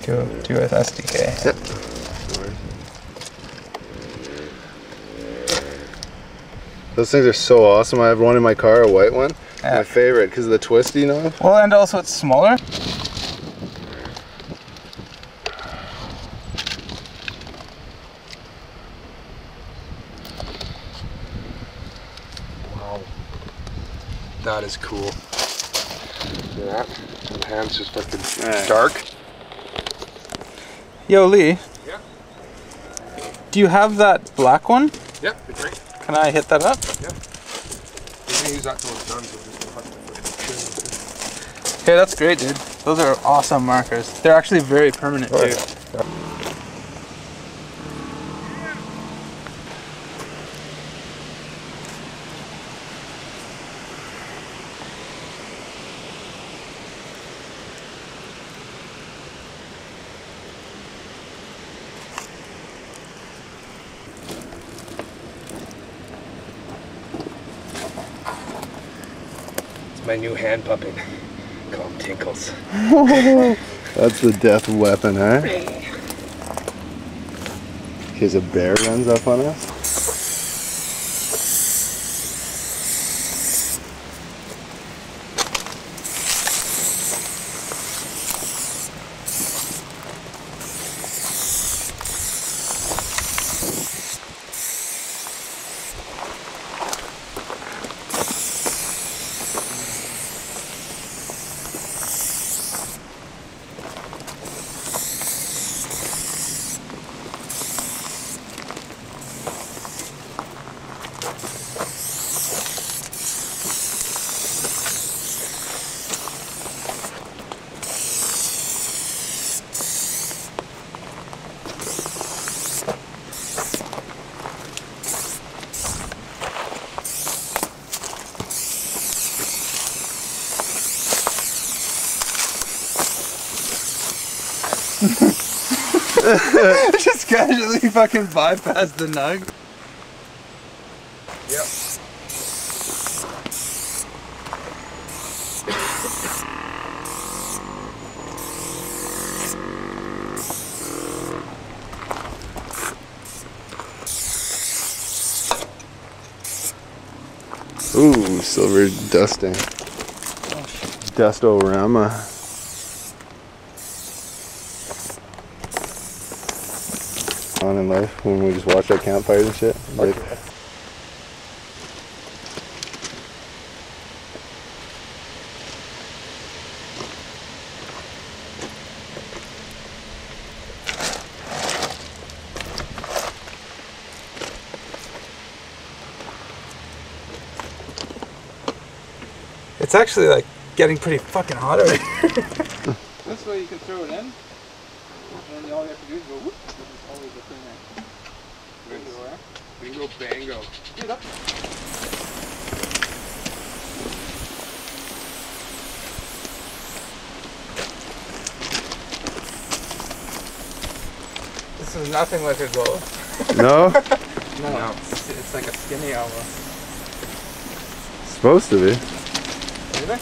do with SDK. Yep. Those things are so awesome. I have one in my car, a white one. Yeah. My favorite because of the twisty knob. Well, and also it's smaller. Wow. That is cool. See that? The hand's just fucking dark. Yo, Lee. Yeah. Do you have that black one? Yeah, it's great. Can I hit that up? Yeah. We're gonna use that till it's done, so just go Okay, that's great, dude. Those are awesome markers. They're actually very permanent too. My new hand puppet. Call him Tinkles. That's the death weapon, huh? In case a bear runs up on us. Just casually fucking bypass the nug. Yep. Ooh, silver dusting. Dust-o-rama. On in life when we just watch our campfires and shit. Like, It's actually like getting pretty fucking hot over here. This way you can throw it in, and then all you have to do is go whoop. This is always the thing there. Bingo bango. Get up. This is nothing like a glow. no? No. It's like a skinny almost. Supposed to be. Really?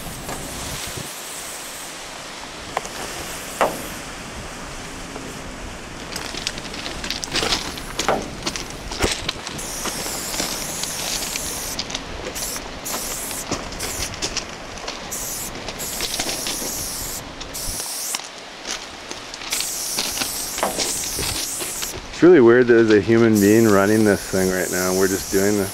It's really weird that there's a human being running this thing right now and we're just doing this.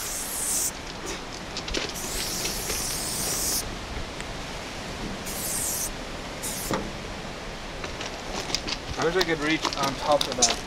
I wish I could reach on top of that.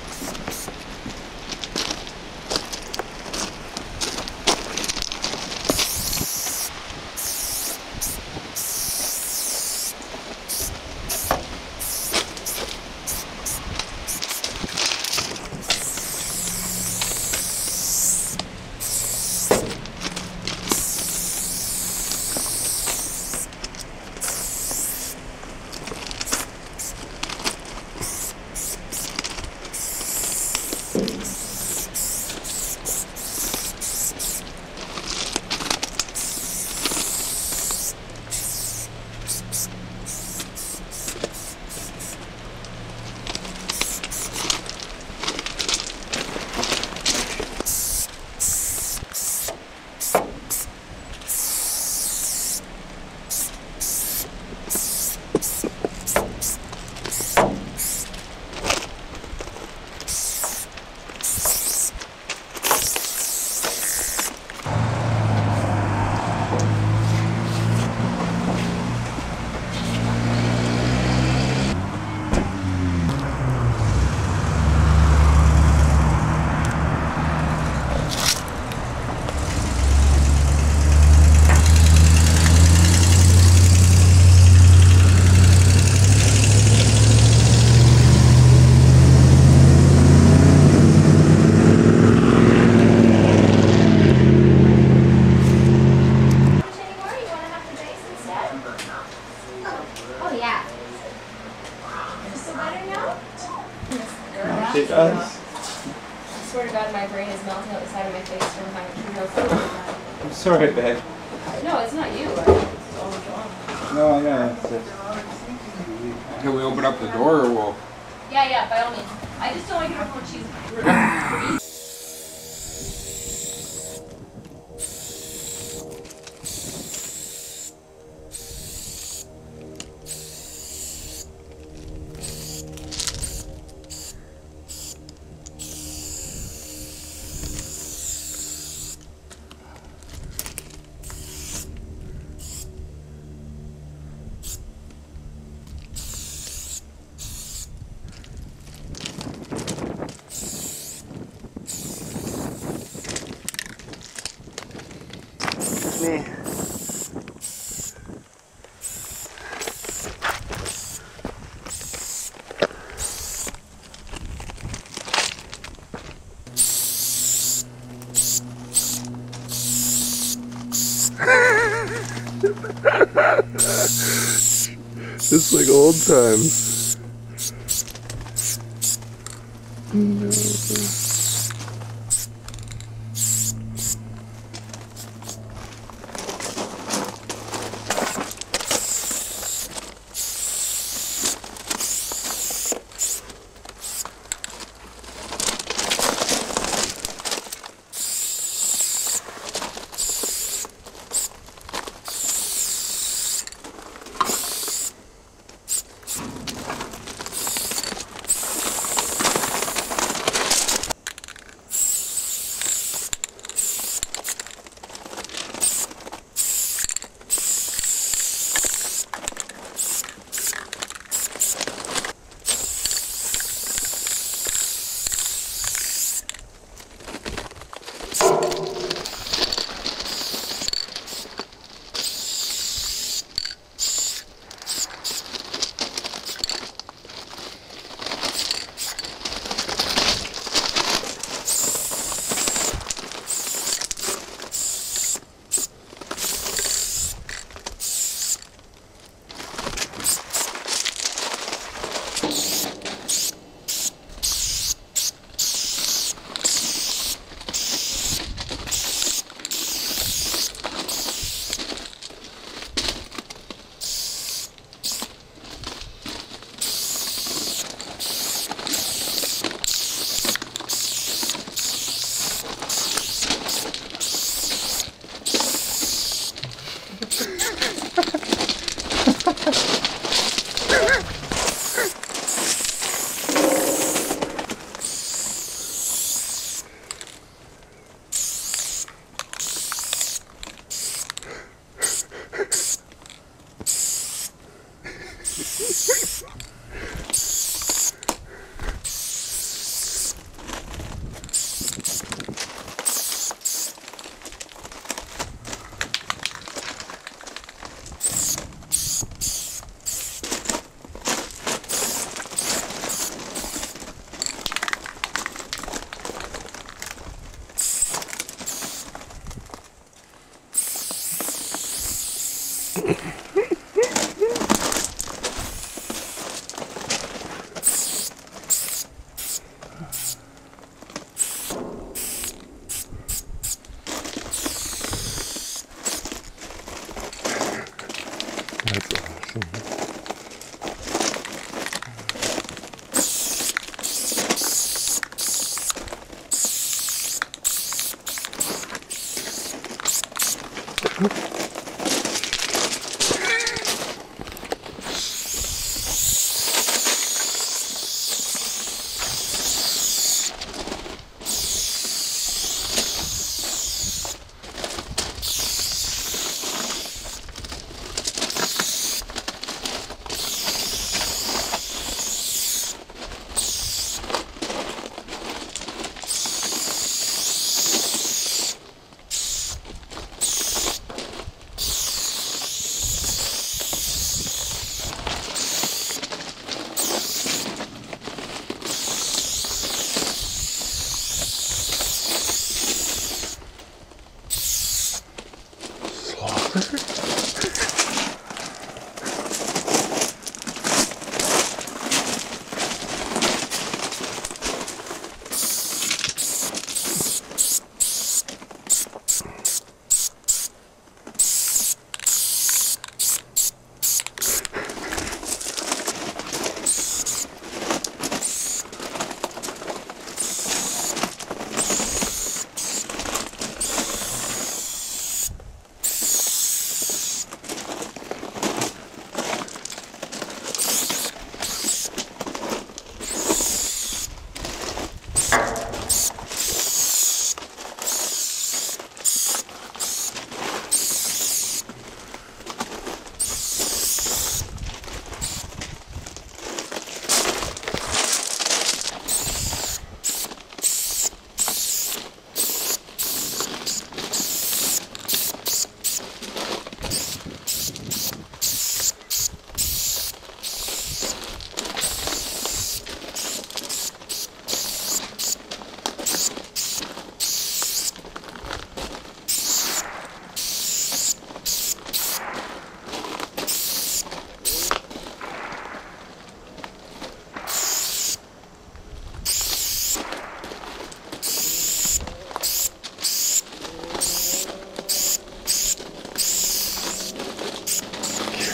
It does. I swear to God, my brain is melting out the side of my face from having Cheetos so bad. I'm sorry, babe. No, it's not you. It's all John. No, I know. Can we open up the door or we'll... Yeah, by all means. I just don't like it when she's Me. It's like old times. No. That's awesome.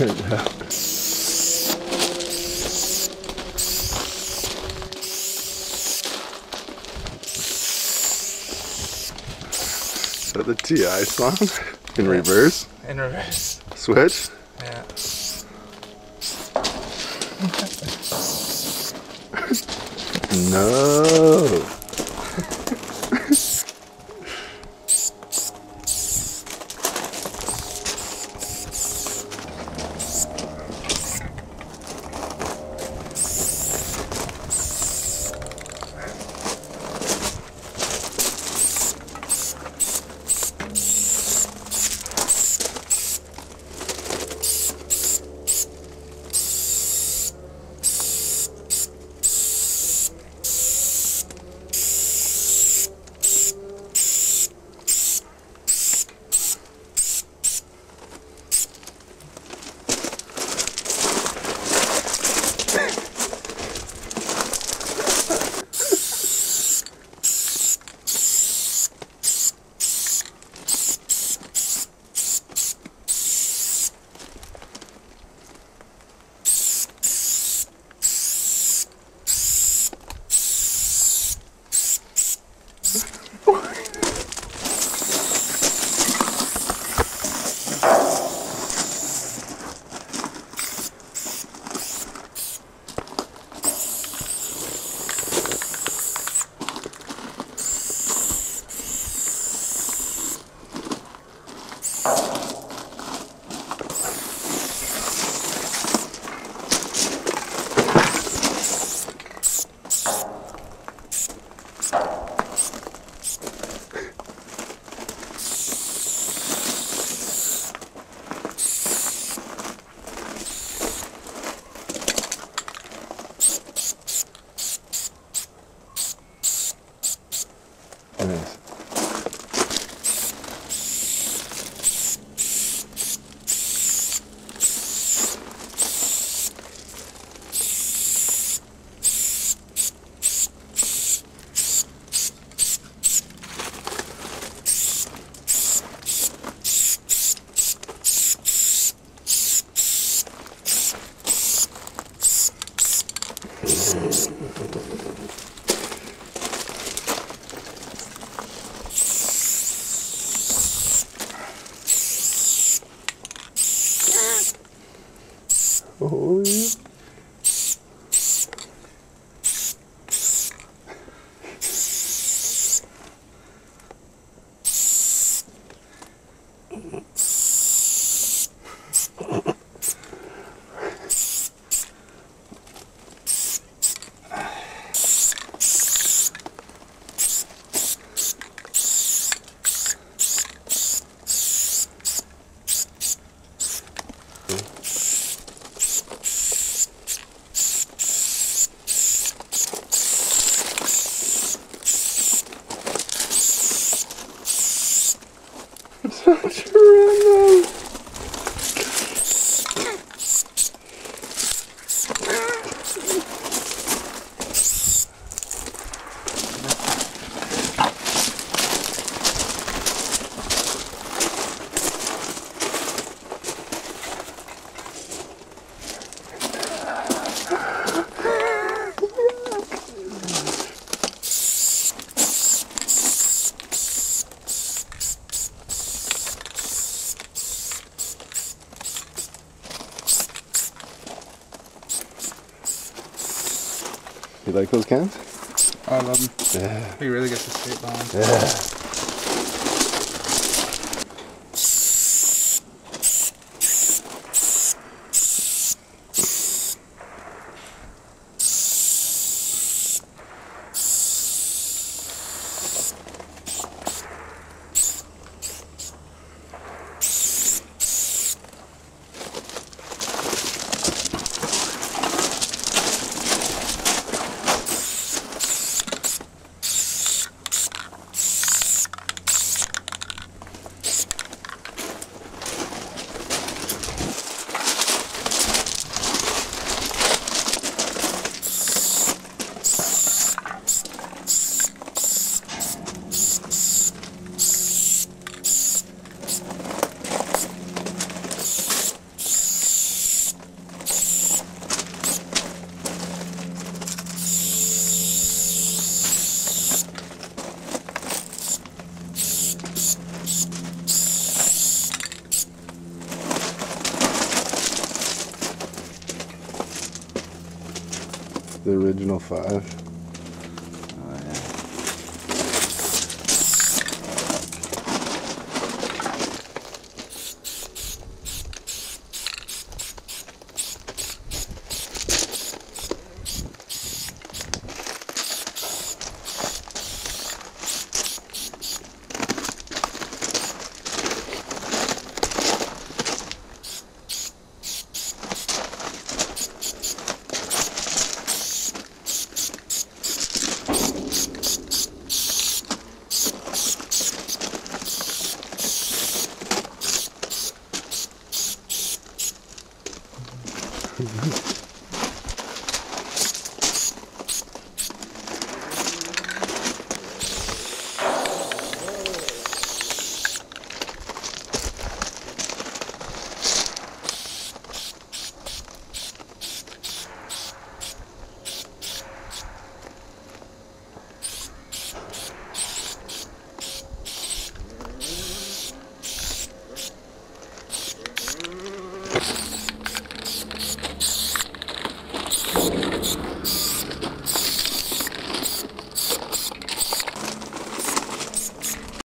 Is that the TI song? In reverse? In reverse. Switch? Yeah. No. Nice. Oh, yeah. Such a random. You like those cans? I love them. Yeah. He really gets the straight line. Yeah. the original 5.